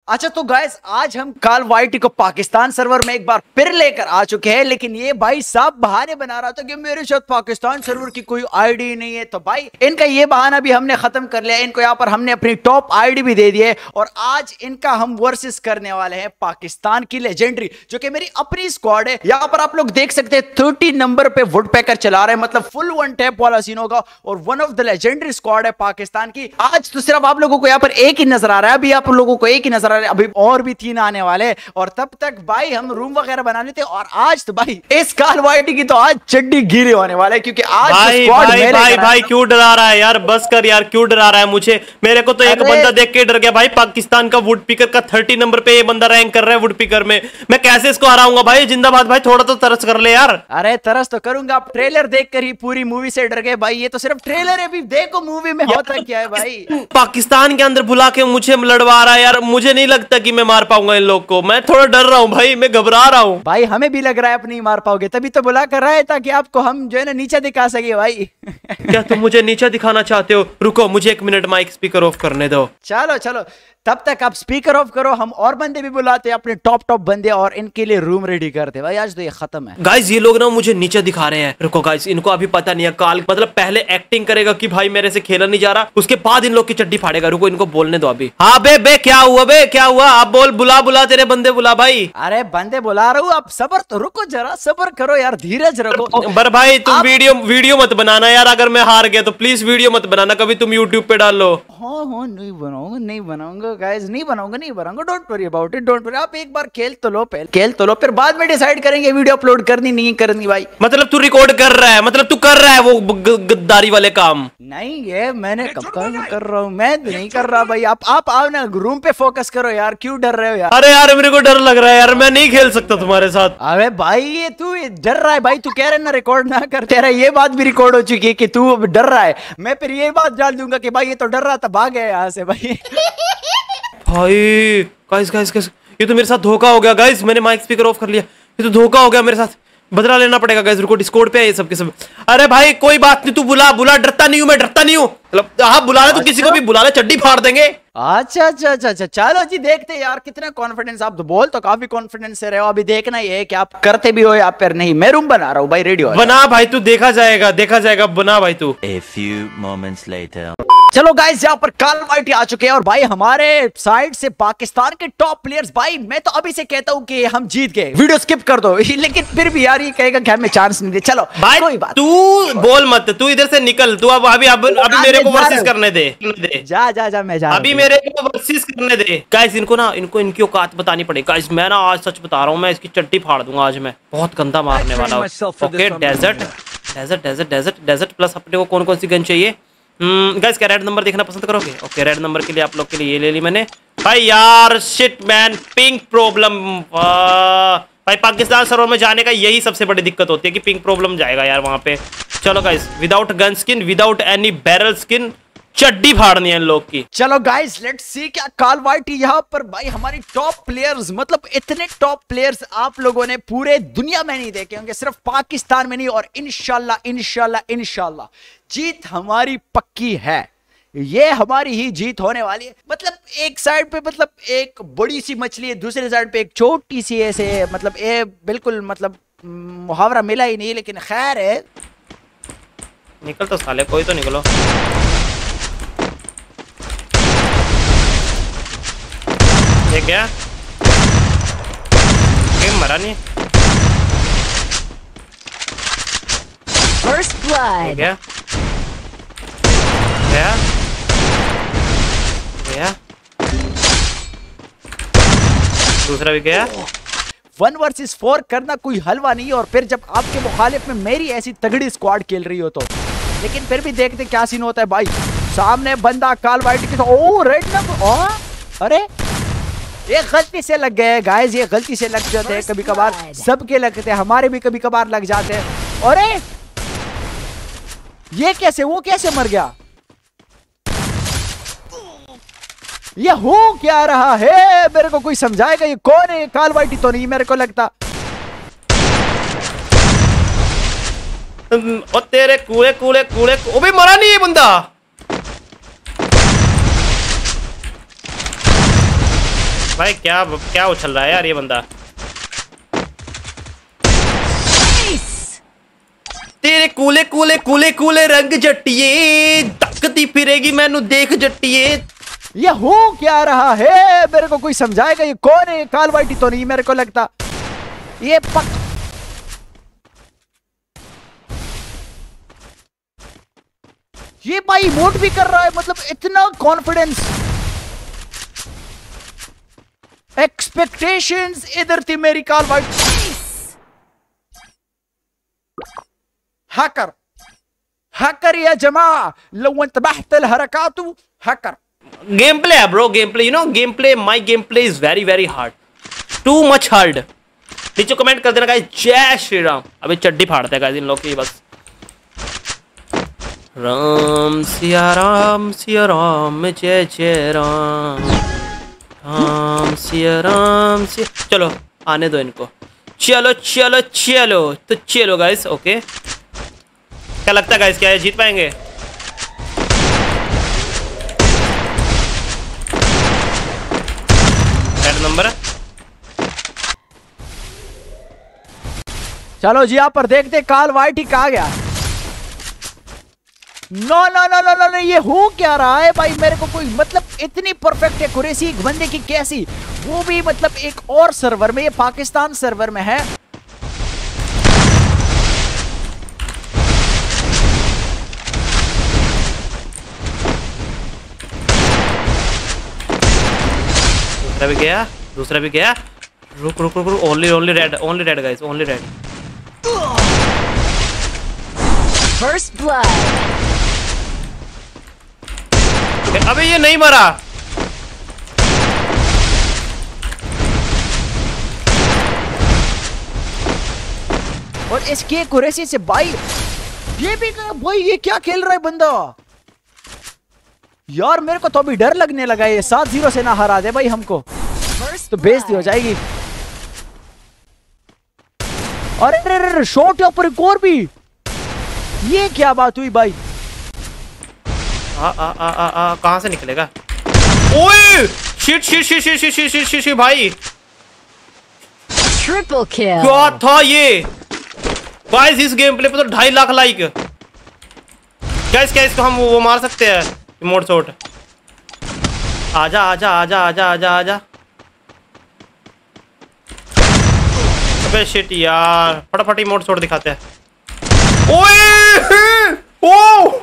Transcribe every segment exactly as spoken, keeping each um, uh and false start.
अच्छा तो गाइस आज हम कॉल ऑफ ड्यूटी को पाकिस्तान सर्वर में एक बार फिर लेकर आ चुके हैं, लेकिन ये भाई साहब बहाने बना रहा था कि मेरे साथ पाकिस्तान सर्वर की कोई आईडी नहीं है। तो भाई इनका ये बहाना भी हमने खत्म कर लिया। इनको यहाँ पर हमने अपनी टॉप आईडी भी दे दी है और आज इनका हम वर्सेस करने वाले हैं पाकिस्तान की लेजेंडरी, जो कि मेरी अपनी स्क्वाड है। यहाँ पर आप लोग देख सकते हैं थर्टी नंबर पे वुड पैकर चला रहे हैं, मतलब फुल वन टैप वाला सीन होगा और one of the legendary squad है पाकिस्तान की। आज तो सिर्फ आप लोगों को यहाँ पर एक ही नजर आ रहा है, अभी आप लोगों को एक ही नजर आ रहा है, अभी और भी तीन आने वाले और तब तक भाई हम रूम वगैरह बना लेते। और आज तो भाई इस कॉल ऑफ ड्यूटी की तो आज चड्डी गिरे होने वाले हैं, क्योंकि आज भाई भाई भाई भाई क्यों डरा रहा है यार, बस कर यार, क्यों डरा रहा है मुझे? मेरे को तो एक बंदा देख के डर गया भाई, पाकिस्तान का वुड पिकर का थर्टी नंबर पे ये बंदा रैंक कर रहा है वुड पिकर में। मैं कैसे इसको हराऊंगा भाई? जिंदाबाद भाई, थोड़ा तो तरस कर ले यार। अरे तरस तो करूंगा, आप ट्रेलर देखकर ही पूरी मूवी से डर गए भाई। ये तो सिर्फ ट्रेलर है, अभी देखो मूवी में होता क्या है भाई। पाकिस्तान के अंदर बुला के मुझे लड़वा रहा है यार, मुझे नहीं लगता कि मैं मार पाऊंगा इन लोग को। मैं थोड़ा डर रहा हूँ भाई, मैं घबरा रहा हूँ भाई। हमें भी लग रहा है आप नहीं मार पाओगे, तभी तो बुला कर रहा है ताकि आपको हम जो है ना नीचे दिखा सके भाई। क्या तुम मुझे नीचे दिखाना चाहते हो? रुको मुझे एक मिनट माइक स्पीकर ऑफ करने दो। चलो चलो तब तक आप स्पीकर ऑफ करो, हम और बंदे भी बुलाते हैं अपने टॉप टॉप बंदे और इनके लिए रूम रेडी करते भाई। आज तो ये खत्म है गाइस, ये लोग ना मुझे नीचे दिखा रहे हैं। रुको गाइस, इनको अभी पता नहीं है। काल मतलब पहले एक्टिंग करेगा कि भाई मेरे से खेला नहीं जा रहा, उसके बाद इन लोग की चड्डी फाड़ेगा। रुको इनको बोलने दो अभी। हाँ बे बे क्या हुआ बे, क्या हुआ? आप बोल, बुला बुला तेरे बंदे बुला भाई। अरे बंदे बुला रहा हूँ, आप सबर तो रुको, जरा सबर करो यार, धीरज रखो। बर भाई तुम आप... वीडियो वीडियो मत बनाना यार, अगर मैं हार गया तो प्लीज वीडियो मत बनाना कभी, तुम यूट्यूब पे डाल लो। हाँ हाँ नहीं बनाऊंगा, नहीं बनाऊंगा गाइस, नहीं बनाऊंगा नहीं बनाऊंगा। Don't worry about it, don't worry. आप एक बार खेल तो लो, पहले खेल तो लो, फिर बाद में डिसाइड करेंगे वीडियो अपलोड करनी नहीं करनी भाई। मतलब तू रिकॉर्ड कर रहा है, मतलब तू कर रहा है वो गद्दारी वाले काम? नहीं ये मैंने कब कब कर रहा हूँ, मैं नहीं कर रहा भाई। आप आप आओ ना, रूम पे फोकस करो यार, क्यों डर रहे हो यार? अरे यार मेरे को डर लग रहा है यार, मैं नहीं खेल सकता तुम्हारे साथ। अरे भाई ये तू डर रहा है भाई, तू कह रहे ना रिकॉर्ड ना कर, तेरा ये बात भी रिकॉर्ड हो चुकी है कि तू डर रहा है। मैं फिर ये बात डाल दूंगा कि भाई ये तो डर रहा था, भाग गया यहाँ से भाई। भाई गाइस गाइस गाइस, ये तो मेरे साथ धोखा हो गया गाइस, मैंने माइक स्पीकर ऑफ कर लिया, ये तो धोखा हो गया मेरे साथ, बदला लेना पड़ेगा गाइस। रुको डिस्कॉर्ड पे है ये सब के सब। अरे भाई कोई बात नहीं, तू बुला बुला, डरता नहीं हूँ मैं, डरता नहीं हूँ। मतलब हाँ बुला ले, तू किसी को भी बुला ले, चड्डी फाड़ देंगे। अच्छा अच्छा अच्छा अच्छा चलो जी, देखते हैं यार कितना कॉन्फिडेंस। आप तो बोल तो काफी कॉन्फिडेंस से रहे हो, अभी देखना ही है कि आप करते भी हो या फिर नहीं। मैं रूम बना रहा हूँ भाई, रेडी हो बना भाई, तू देखा जाएगा देखा जाएगा, बना भाई तू। A few moments later. चलो गाइस यहाँ पर कॉल ऑफ ड्यूटी आ चुके हैं और भाई हमारे साइड से पाकिस्तान के टॉप प्लेयर्स। भाई मैं तो अभी से कहता हूँ कि हम जीत गए, वीडियो स्किप कर दो। लेकिन फिर भी यार ये कहेगा कि हमें चांस नहीं दे। चलो भाई कोई बात, तू बोल मत, तू इधर से निकल, तू अब अभी अब, अभी मेरे को वर्सेस करने दे, दे। जा जा जा मैं जा अभी मेरे को वर्सेस करने दे। गाइस इनको ना, इनको इनकी औकात बतानी पड़ेगी गाइस। मैं ना आज सच बता रहा हूँ, मैं इसकी चट्टी फाड़ दूंगा आज, मैं बहुत गंदा मारने वाला हूँ। Okay desert desert desert desert desert plus अपने को कौन कौन सी गन चाहिए? गाइस क्या रेड नंबर देखना पसंद करोगे? ओके रेड नंबर के लिए आप लोग के लिए ये ले ली मैंने भाई। यार शिट मैन, पिंक प्रॉब्लम भाई। पाकिस्तान सर्वर में जाने का यही सबसे बड़ी दिक्कत होती है कि पिंक प्रॉब्लम जाएगा यार वहां पे। चलो guys without gun skin, without any barrel skin, चड्डी फाड़नी है इन लोग की। चलो गाइस लेट्स सी क्या कॉल ऑफ ड्यूटी यहाँ पर भाई हमारी टॉप प्लेयर्स, मतलब इतने टॉप प्लेयर्स आप लोगों ने पूरे दुनिया में नहीं देखे होंगे, सिर्फ पाकिस्तान में नहीं। और इंशाल्लाह इंशाल्लाह इंशाल्लाह जीत हमारी पक्की है, ये हमारी ही जीत होने वाली है। मतलब एक साइड पे मतलब एक बड़ी सी मछली है, दूसरी साइड पे एक छोटी सी ऐसे, मतलब ये बिल्कुल मतलब मुहावरा मिला ही नहीं, लेकिन खैर है। निकल तो साले, कोई तो निकलो। ये क्या गेम मरा नहीं? First blood. क्या क्या क्या दूसरा भी गया। वन वर्सेस फोर करना कोई हलवा नहीं है, और फिर जब आपके मुखालिफ में मेरी ऐसी तगड़ी स्क्वाड खेल रही हो तो। लेकिन फिर भी देखते क्या सीन होता है भाई। सामने बंदा कॉल ऑफ ड्यूटी के, ओ रेड नंबर, अरे ये गलती से लग गए गाइस, ये गलती से लग जाते हैं कभी कभार, सबके लगते हैं, हमारे भी कभी कभार लग जाते हैं। अरे ये कैसे, वो कैसे मर गया? ये हो क्या रहा है? मेरे को कोई समझाएगा ये कौन है? कॉल ऑफ ड्यूटी तो नहीं मेरे को लगता। और तेरे कूड़े कूड़े कूड़े, वो भी मरा नहीं है बंदा। भाई क्या क्या उछल रहा है यार ये बंदा। तेरे कूले कूले कूले कूले रंग जट्टिए, धकती फिरेगी मैनू देख जट्टिए। ये हो क्या रहा है? मेरे को कोई समझाएगा ये कौन है? काल वाइटी तो नहीं मेरे को लगता। ये पक ये भाई इमोट भी कर रहा है, मतलब इतना कॉन्फिडेंस। एक्सपेक्टेशंस इधर थी मेरी काल वाइटी। हैकर हैकर या जमा लो انتبهت الحركات हैकर। गेम प्ले है bro, game play, you know game play, my game play is very very hard, too much hard. नीचे कमेंट कर देना गाइस, जय श्री राम। अभी चड्डी फाड़ते हैं गाइस इन लोग की बस। राम सिया राम सिया राम जय जय राम, राम सिया राम सिया। चलो आने दो इनको, चलो चलो चलो तो चलो गाइस। ओके क्या लगता है गाइस, क्या ये जीत पाएंगे? नंबर चलो जी यहाँ पर देखते काल वाइटी कहा गया। No no no no no ये हो क्या रहा है भाई? मेरे को कोई मतलब इतनी परफेक्ट एक्यूरेसी एक बंदे की कैसी, वो भी मतलब एक और सर्वर में, ये पाकिस्तान सर्वर में है। दूसरा भी गया, दूसरा भी गया। रुक रुक रुक रुक, only only red, only red guys, only red. First blood. अबे ये नहीं मरा। और इसके एक्यूरेसी से भाई ये भी भाई ये क्या खेल रहा है बंदा यार। मेरे को तो अभी डर लगने लगा, ये सात जीरो से ना हरा दे भाई हमको तो बेइज्जती हो जाएगी। अरे अरे शॉट यहाँ पर एक और भी, ये क्या बात हुई भाई? आ आ आ आ, आ कहां से निकलेगा? ओए shit shit shit shit shit shit shit shit भाई ट्रिपल किल। क्या था ये गाइस? इस गेम प्ले पे तो ढाई लाख लाइक। गाइस क्या इसको हम वो, वो मार सकते हैं इमोट शॉट? आजा आजा आजा आजा आजा आजा। अबे शिट यार, फटाफट इमोट शॉट दिखाते हैं। ओए oh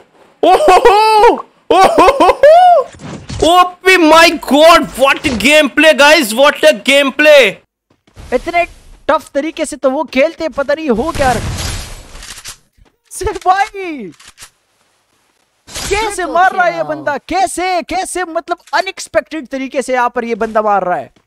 OP my god, what game play guys, what a game play. इतने टफ तरीके से तो वो खेलते, पता नहीं हो क्या सिर्फ भाई। कैसे मार रहा है ये बंदा, कैसे कैसे मतलब अनएक्सपेक्टेड तरीके से यहाँ पर ये बंदा मार रहा है।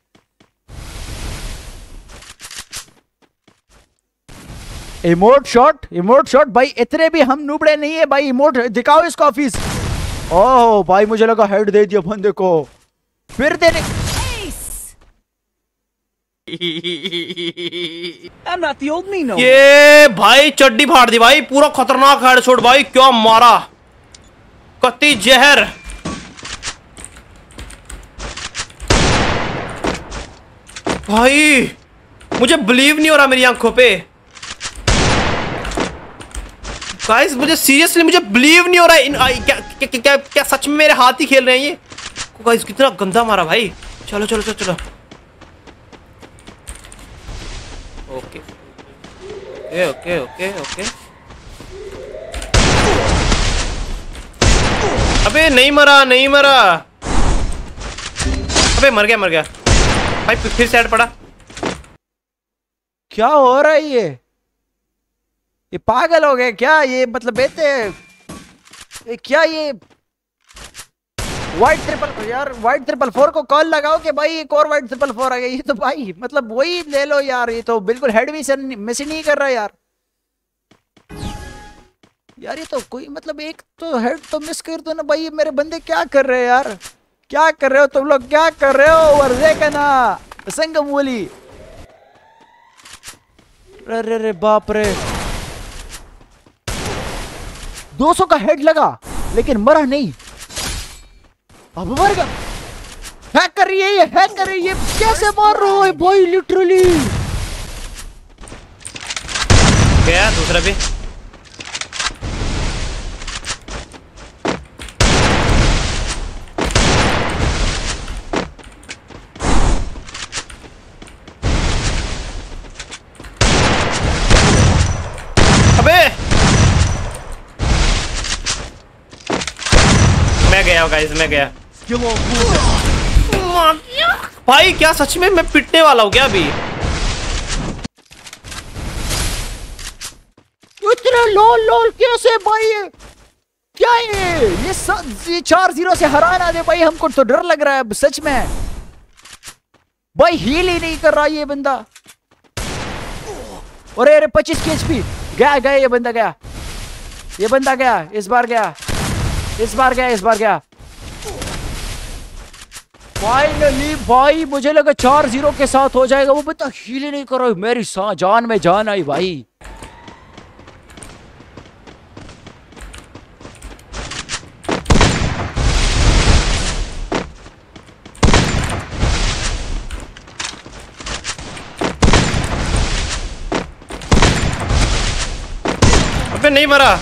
इमोट शॉट, इमोट शॉट भाई, इतने भी हम नुबड़े नहीं है भाई। इमोट दिखाओ इसका ऑफिस। ओह भाई मुझे लगा हेड दे दिया बंदे को, फिर देने। I'm not the old me, no. ये भाई चड्डी फाड़ दी भाई, पूरा खतरनाक हेडशॉट भाई, क्या मारा, कत्ती जहर। भाई मुझे बिलीव नहीं हो रहा मेरी आंखों पे गाइस, मुझे सीरियसली मुझे बिलीव नहीं हो रहा है। इन आई, क्या, क्या, क्या, क्या, क्या सच में मेरे हाथ ही खेल रहे हैं ये गाइस? कितना गंदा मारा भाई। चलो चलो चलो चलो। Okay okay okay okay. अबे नहीं मरा नहीं मरा, अबे मर गया मर गया भाई, फिर साइड पड़ा। क्या हो रहा है ये ये पागल हो गए क्या ये? मतलब बेटे ये क्या ये वाइट ट्रिपल यार, वाइट ट्रिपल फोर को कॉल लगाओ कि भाई एक और वाइट ट्रिपल फोर आ गया। ये तो भाई मतलब वही ले लो यार, ये तो बिल्कुल हेड भी मिस नहीं कर रहा यार। यार ये तो कोई मतलब एक तो हेड तो मिस कर दो ना भाई। ये मेरे बंदे क्या कर रहे हैं यार, क्या कर रहे हो तुम लोग, क्या कर रहे हो? वर्जे का ना संगम बोली। अरे रे बाप रे, दो सौ का हेड लगा लेकिन मरा नहीं। अब मर गया। हैकर कर रही है, ये हैक कर रही है, कैसे मार रहा है भाई लिटरली। गया दूसरा भी। अबे मैं गया गाइस, मैं गया भाई। क्या सच में मैं पिटने वाला हूँ क्या अभी? इतने लोल लोल कैसे भाई? ये क्या है ये? ये चार जीरो से हराना दे भाई, हमको तो डर लग रहा है सच में भाई। हील ही नहीं कर रहा ये बंदा। अरे अरे पच्चीस की एचपी गया गया, ये बंदा गया, ये बंदा गया, इस बार गया, इस बार गया, इस बार गया फाइनली भाई। मुझे लगा चार जीरो के साथ हो जाएगा, वो बता हील ही नहीं कर रहा। मेरी जान में जान आई भाई। अबे नहीं मरा।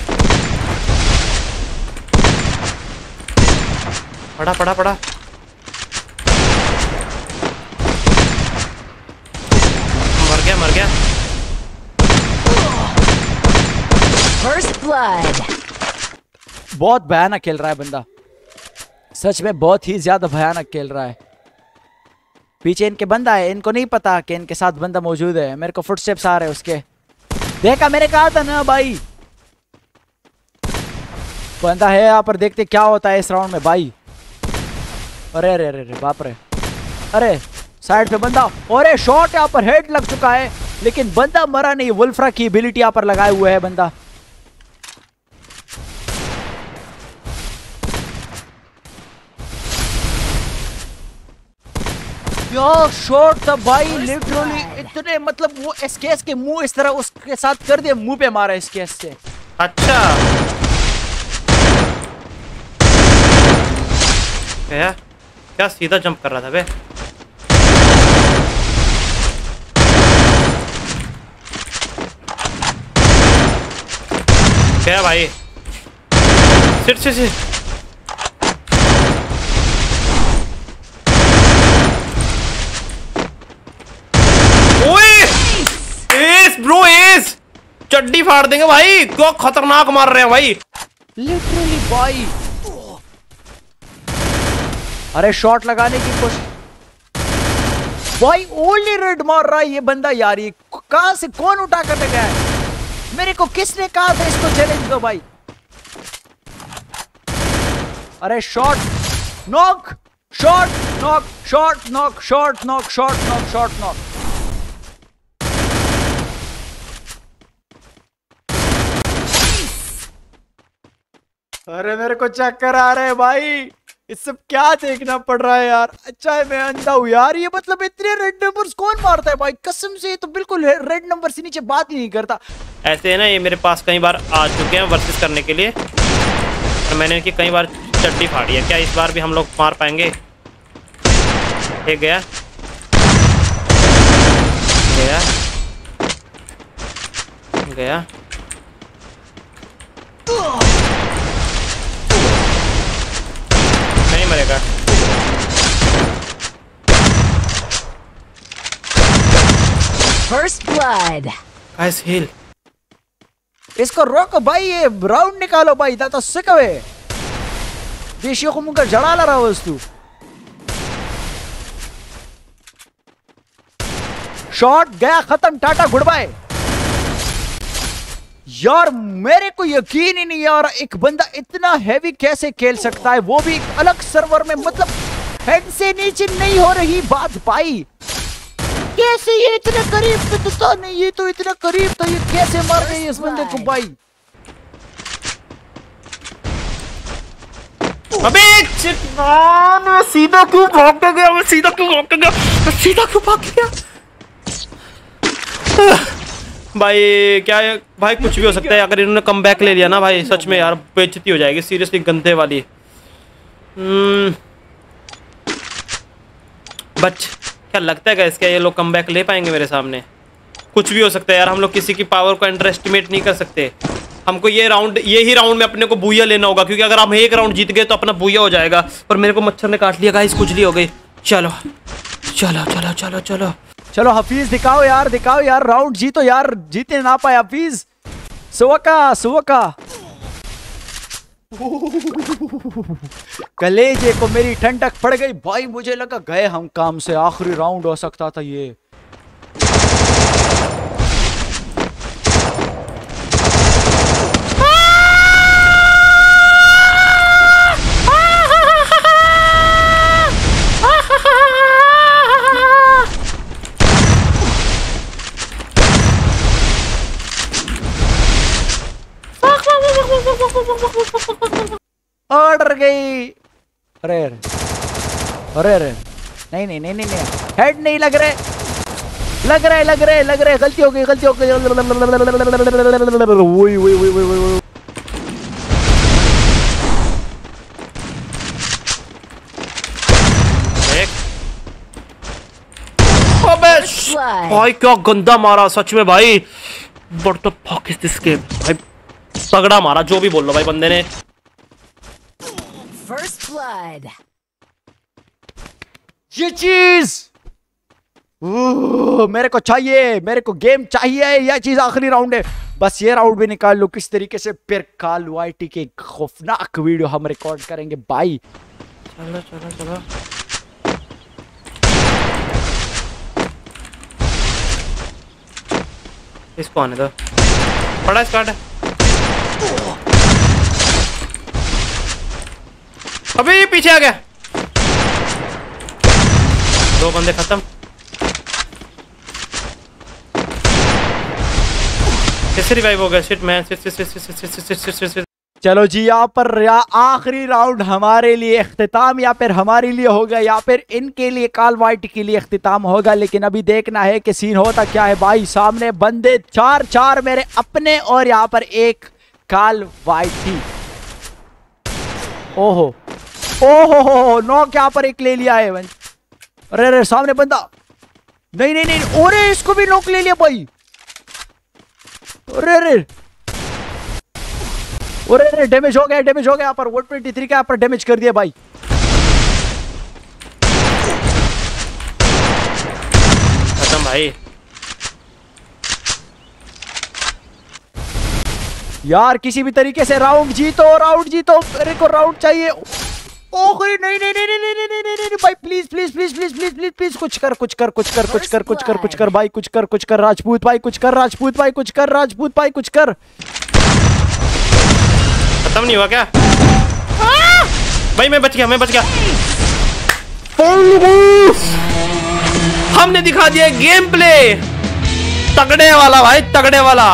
पड़ा पड़ा पड़ा। मर गया मर गया। First blood. बहुत भयानक खेल रहा है बंदा, सच में बहुत ही ज्यादा भयानक खेल रहा है। पीछे इनके बंदा है, इनको नहीं पता कि इनके साथ बंदा मौजूद है। मेरे को फुटस्टेप्स आ रहे हैं उसके। देखा, मैंने कहा था ना भाई बंदा है यहाँ पर। देखते क्या होता है इस राउंड में भाई। अरे अरे अरे बाप रे, अरे साइड पे बंदा। अरे शॉट यहाँ पर हेड लग चुका है, लेकिन बंदा मरा नहीं। वुल्फ्रा की एबिलिटी यहाँ पर लगाए हुए है बंदा। यार शॉट था भाई लिटरली। इतने मतलब वो एसकेएस के मुंह इस तरह उसके साथ कर दिया, मुंह पे मारा एसकेएस से। अच्छा क्या क्या सीधा जंप कर रहा था बे। क्या भाई? Sit sit sit. ब्रो एस चड्डी फाड़ देंगे भाई। क्या खतरनाक मार रहे हैं भाई लिटरली भाई। अरे शॉट लगाने की कोशिश भाई, ओनली रेड मार रहा है ये बंदा यार। ये कहां से कौन उठा कर गया है? मेरे को किसने कहा था इसको चैलेंज दो भाई? अरे shot knock, shot knock, shot knock, shot knock, shot knock, shot knock. अरे मेरे को चक्कर आ रहे हैं भाई, ये सब क्या देखना पड़ रहा है यार। अच्छा है मैं अंधा हूँ यार। ये मतलब इतने रेड नंबर्स कौन मारता है भाई? कसम से ये तो बिल्कुल रेड नंबर से नीचे बात ही नहीं करता। ऐसे है ना, ये मेरे पास कई बार आ चुके हैं वर्सेस करने के लिए, तो मैंने इनकी कई बार चड्डी फाड़ी है। क्या इस बार भी हम लोग मार पाएंगे? एक गया गया गया नहीं मरेगा। First blood. Guys heal. इसको रोको भाई, ये राउंड निकालो भाई। दा तो सिकवे देशियों को मुंह जड़ा ला रहा वस्तु। शॉट गया, खत्म, टाटा गुड बाय। यार मेरे को यकीन ही नहीं यार, एक बंदा इतना हैवी कैसे खेल सकता है, वो भी एक अलग सर्वर में। मतलब हेड से नीचे नहीं हो रही बात भाई। कैसे ये इतने करीब तो था नहीं, ये तो इतना करीब था, ये कैसे मार गई इस बंदे को भाई? अबे मैं सीधा क्यों भाग के गया? मैं सीधा क्यों भाग के गया? मैं सीधा क्यों भाग के गया? भाई क्या है भाई, कुछ भी हो सकता है। अगर इन्होंने कम बैक ले लिया ना भाई, सच में यार बेइज्जती हो जाएगी सीरियसली, गंदे वाली। हम्म बट क्या लगता है गाइस, क्या ये लोग कमबैक ले पाएंगे मेरे सामने? कुछ भी हो सकता है यार, हम लोग किसी की पावर को अंडर एस्टिमेट नहीं कर सकते। हमको ये राउंड, ये ही राउंड में अपने को बुया लेना होगा, क्योंकि अगर हम एक राउंड जीत गए तो अपना बुया हो जाएगा। पर मेरे को मच्छर ने काट लिया गाइस, खुजली हो गई। चलो चलो चलो चलो चलो चलो हफीज दिखाओ यार, दिखाओ यार, राउंड जीतो यार, जीते ना पाए हफीज। सुवका सुवका कलेजे को मेरी ठंडक पड़ गई भाई, मुझे लगा गए हम काम से, आखिरी राउंड हो सकता था ये। ऑर्डर गई। अरे अरे अरे नहीं नहीं नहीं नहीं हेड नहीं लग रहे, लग रहे लग रहे लग रहे गलती हो गई, गलती हो गई। वही वही वही वही भाई क्या गंदा मारा सच में भाई। What the fuck is this game भाई, तगड़ा मारा जो भी बोल लो भाई बंदे ने। First blood. ये चीज मेरे को चाहिए, मेरे को गेम चाहिए, यह चीज आखिरी राउंड है, बस ये राउंड भी निकाल लो किस तरीके से, फिर काल वाइटी के खौफनाक वीडियो हम रिकॉर्ड करेंगे भाई। चलो चलो चलो इसको आने दो, बड़ा स्क्वाड है अभी पीछे आ गया। दो बंदे खत्म, कैसे रिवाइव हो गया? Shit man, shit shit shit shit shit shit shit shit shit. चलो जी, यहाँ पर या आखिरी राउंड हमारे लिए इख्तिताम, या फिर हमारे लिए होगा या फिर इनके लिए, काल वाइट के लिए इख्तिताम होगा। लेकिन अभी देखना है कि सीन होता क्या है भाई। सामने बंदे चार चार मेरे अपने, और यहाँ पर एक काल वाइटी। ओहो ओहो हो, नॉक यहाँ पर एक ले लिया है। अरे अरे सामने बंदा, नहीं नहीं नहीं, अरे इसको भी नॉक ले लिया भाई। अरे अरे अरे अरे डैमेज हो गया, डैमेज हो गया यहाँ पर। वन ट्वेंटी थ्री का यहाँ पर डैमेज कर दिया भाई। खत्म भाई। यार किसी भी तरीके से राउंड जीतो, राउंड जीतो, मेरे को राउंड चाहिए। ओह नहीं नहीं नहीं नहीं नहीं नहीं नहीं नहीं नहीं भाई, please please please please please please please कुछ कर कुछ कर कुछ कर कुछ कर कुछ कर कुछ कर भाई, कुछ कर कुछ कर राजपूत भाई, कुछ कर राजपूत भाई, कुछ कर राजपूत भाई, कुछ कर। खत्म नहीं हुआ क्या भाई? मैं बच गया, मैं बच गया। हमने दिखा दिया गेम प्ले तगड़े वाला भाई, तगड़े वाला।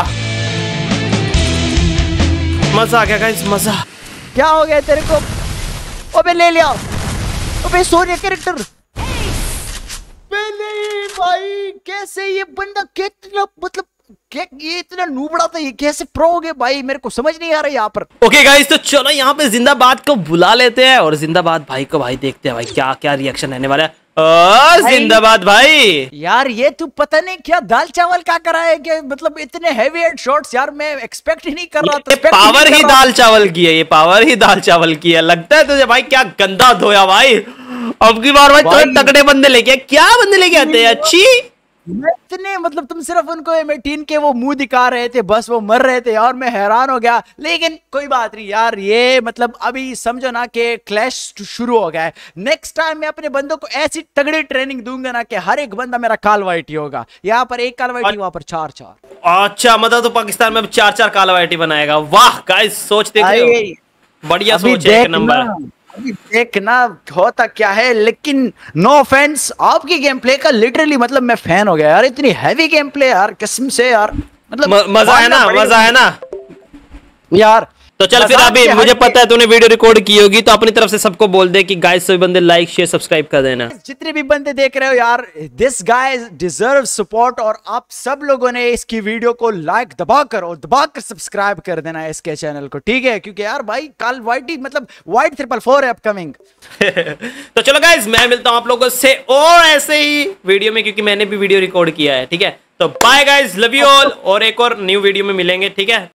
मजा आ गया गाइस, मजा। क्या हो गया तेरे को? अबे ले लिया, अबे सोनिया कैरेक्टर। नहीं भाई, कैसे ये बंदा कितना, मतलब ये इतना नूबड़ा था, ये कैसे प्रो हो गए भाई? मेरे को समझ नहीं आ रहा यहाँ पर। ओके गाइस, तो चलो यहाँ पे जिंदाबाद को बुला लेते हैं और जिंदाबाद भाई को भाई देखते हैं भाई क्या क्या रिएक्शन रहने वाला है। ओ जिंदाबाद भाई। यार ये तू पता नहीं क्या दाल चावल क्या करा है, कि मतलब इतने हेवी हेड शॉट्स यार मैं एक्सपेक्ट ही नहीं कर रहा था। ये पावर ही दाल चावल की है, ये पावर ही दाल चावल की है। लगता है तुझे भाई, क्या गंदा धोया भाई। अब की बार भाई तुम्हें तगड़े बंदे लेके, क्या बंदे लेके आते हैं? अच्छी इतने, मतलब तुम सिर्फ उनको एम एटीन के वो मुंह दिखा रहे थे, बस वो मर रहे थे यार, मैं हैरान हो गया। लेकिन कोई बात नहीं यार, ये मतलब अभी समझो ना कि क्लैश शुरू हो गया है। नेक्स्ट टाइम मैं अपने बंदों को ऐसी तगड़ी ट्रेनिंग दूंगा ना कि हर एक बंदा मेरा कालवाइटी होगा। यहाँ पर एक कालवाइटी, वहां पर चार चार। अच्छा, मतलब तो पाकिस्तान में चार चार कालवाइटी बनाएगा। वाह गाइस, सोच देख रहे हो, बढ़िया सोच है, एक नंबर। अभी देखना होता क्या है। लेकिन नो ऑफेंस, आपकी गेम प्ले का लिटरली मतलब मैं फैन हो गया यार। इतनी हैवी गेम प्ले यार, कसम से यार, मतलब मजा है ना, मजा है ना यार। तो चल फिर मजाक अभी से मुझे हट के- पता है तूने वीडियो रिकॉर्ड की होगी, तो अपनी तरफ से सबको बोल दे कि गाइस सभी बंदे लाइक शेयर सब्सक्राइब कर देना। जितने भी बंदे देख रहे हो यार, दिस गाय डिजर्व सपोर्ट, और आप सब लोगों ने इसकी वीडियो को लाइक दबाकर और दबाकर सब्सक्राइब कर देना है इसके चैनल को, ठीक है? क्योंकि यार भाई कल वाइटी मतलब वाइट ट्रिपल फोर है अपकमिंग। तो चलो गाइस, मैं मिलता हूं आप लोगों से और ऐसे ही वीडियो में, क्योंकि मैंने भी वीडियो रिकॉर्ड किया है, ठीक है? तो bye guys, love you all, और एक और न्यू वीडियो में मिलेंगे, ठीक है?